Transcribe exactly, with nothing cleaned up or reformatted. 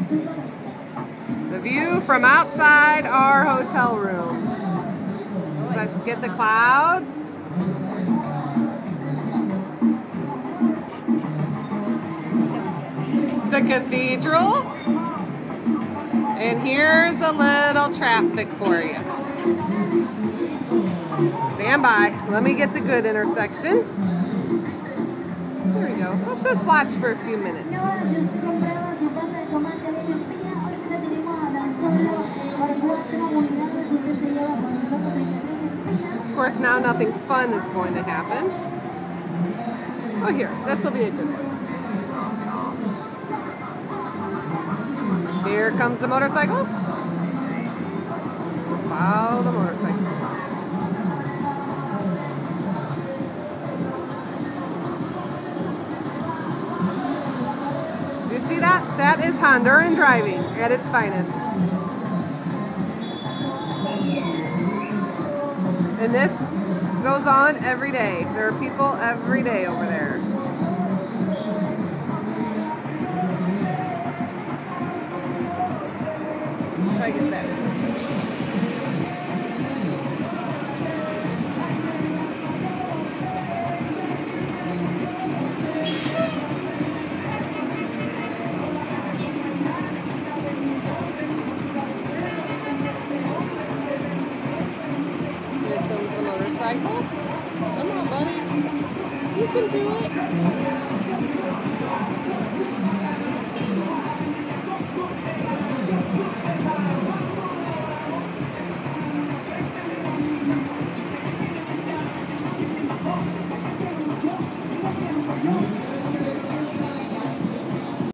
The view from outside our hotel room. So let's get the clouds. The cathedral. And here's a little traffic for you. Stand by. Let me get the good intersection. Here we go. Let's just watch for a few minutes. Of course, now nothing fun is going to happen. Oh, here. This will be a good one. Here comes the motorcycle. Follow the motorcycle. Do you see that? That is Honduran driving at its finest. And this goes on every day. There are people every day over there. Try to get that intersection. Here comes the motorcycle. Come on, buddy. You can do it.